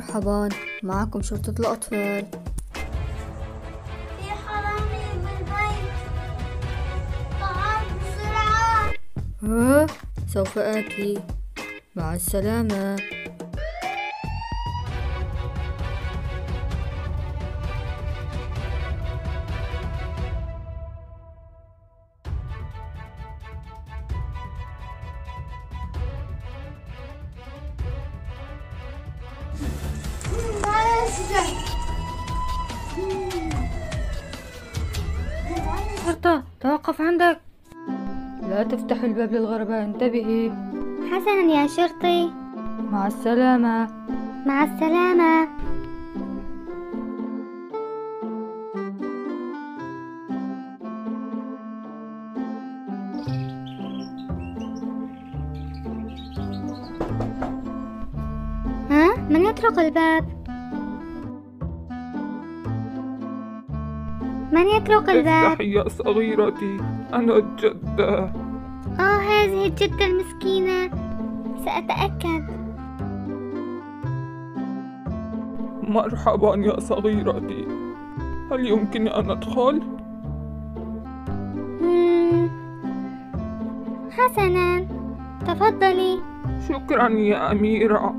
مرحبا، معكم شرطة الأطفال. في حرامي بالبيت، تعال بسرعة. سوف آتي. مع السلامة. شرطة، توقف عندك. لا تفتح الباب للغرباء، انتبهي. حسنا يا شرطي. مع السلامة. مع السلامة. من يطرق الباب؟ من يطرق الباب؟ افتحي يا صغيرتي، أنا الجدة. هذه الجدة المسكينة، سأتأكد. مرحبا يا صغيرتي، هل يمكنني أن أدخل؟ حسنا، تفضلي. شكرا يا أميرة.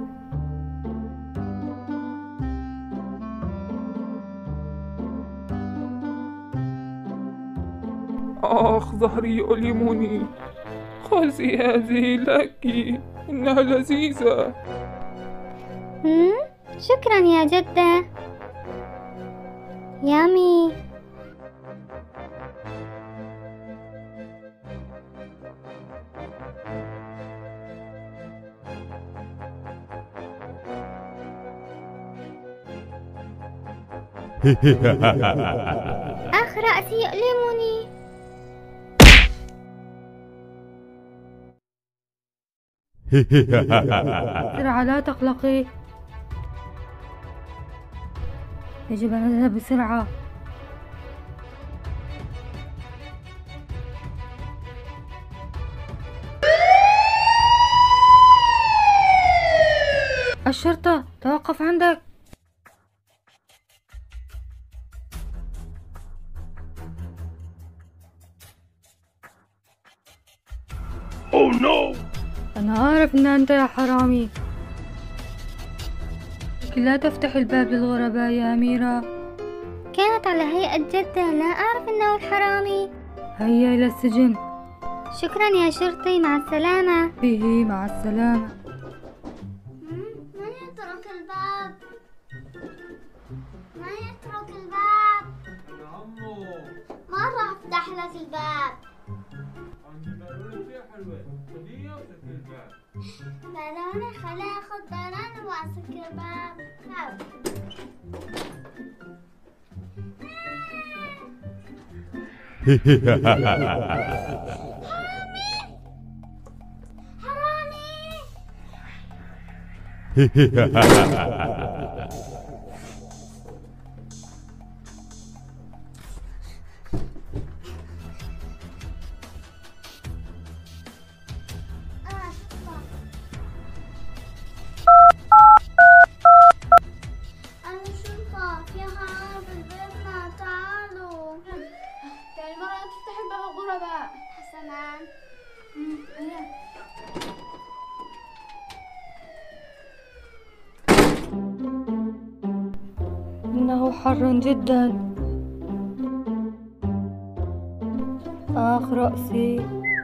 ظهري يؤلمني. خذي هذه لك، إنها لذيذة. شكرا يا جدة. يامي. رأسي يؤلمني. بسرعة، لا تقلقي. يجب أن نذهب بسرعة. الشرطة، توقف عندك. Oh no! أنا أعرف أن أنت يا حرامي، لكن لا تفتح الباب للغرباء يا أميرة. كانت على هيئة جدة، لا أعرف أنه الحرامي. هيا إلى السجن. شكرا يا شرطي، مع السلامة. به، مع السلامة. من يترك الباب؟ من يترك الباب؟ ما راح أفتح لك الباب. بالونة، خليني أخذ بالونة وأسكر الباب. حرامي! حسنا. إنه حر جدا. رأسي.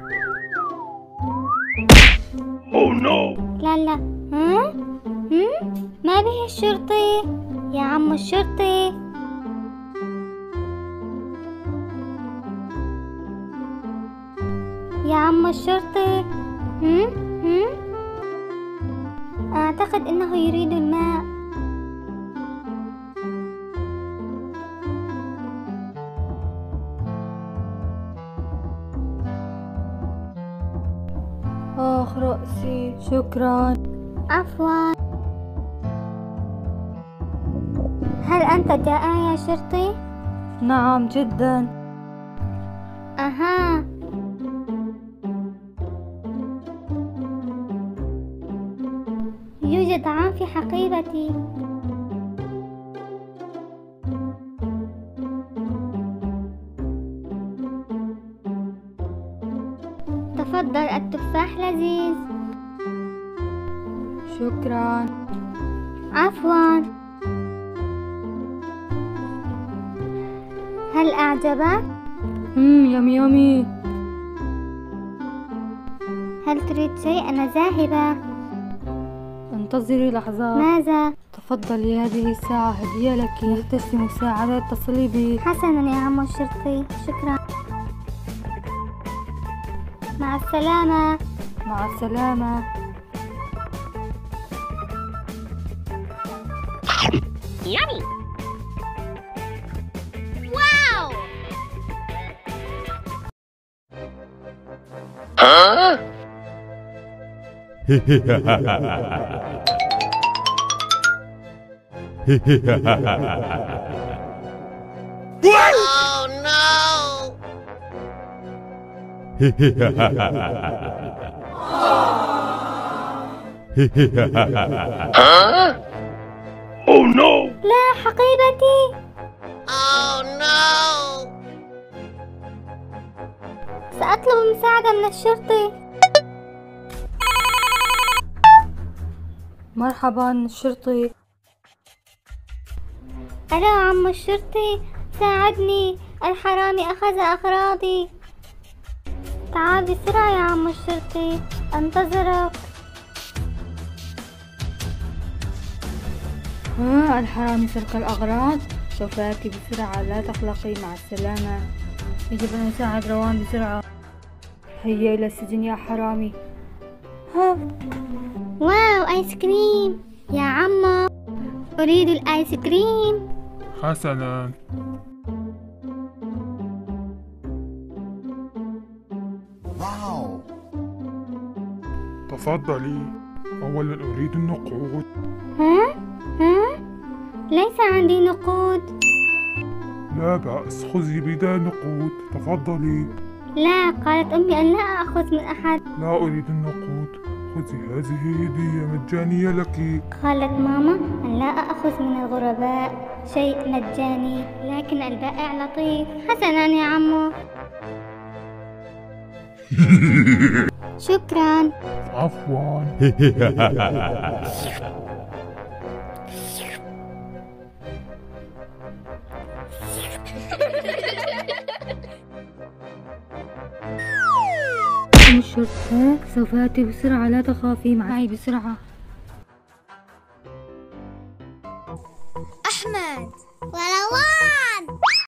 Oh no! لا. ما به الشرطي يا عم الشرطي. يا عم الشرطي. أعتقد أنه يريد الماء. رأسي، شكرا. عفوا. هل أنت جائع يا شرطي؟ نعم جدا. يوجد طعام في حقيبتي. تفاح لذيذ. شكرا. عفواً. هل أعجبك؟ يمي. هل تريد شيء؟ أنا ذاهبة. انتظري لحظات. ماذا؟ تفضلي، هذه الساعة هدية لك. يحتسي مساعدة، اتصلي بي. حسناً يا عمو الشرطي، شكراً. مع السلامة. مع السلامة. Yummy! Wow! Oh no! Oh no! لا حقيبتي! Oh no! سأطلب مساعدة من الشرطي. مرحبا الشرطي. ألا عم الشرطي، ساعدني، الحرامي أخذ أغراضي. تعال بسرعة يا عم الشرطي، أنتظرك. الحرامي سرق الأغراض. سوف آتي بسرعة، لا تقلقي. مع السلامة. يجب أن أساعد روان بسرعة. هيا إلى السجن يا حرامي. واو، آيس كريم يا عمو، أريد الآيس كريم. حسنا. واو. تفضلي. أولا أريد النقود. ها؟ ليس عندي نقود. لا بأس، خذي بدا نقود. تفضلي. لا، قالت أمي أن لا أخذ من أحد. لا أريد النقود، خذي، هذه هدية مجانية لك. قالت ماما أن لا أخذ من الغرباء شيء مجاني، لكن البائع لطيف. حسنا يا عمو. شكرا. عفوا. الشرطة، سوف آتي بسرعة، لا تخافي. معي بسرعة. أحمد وروان.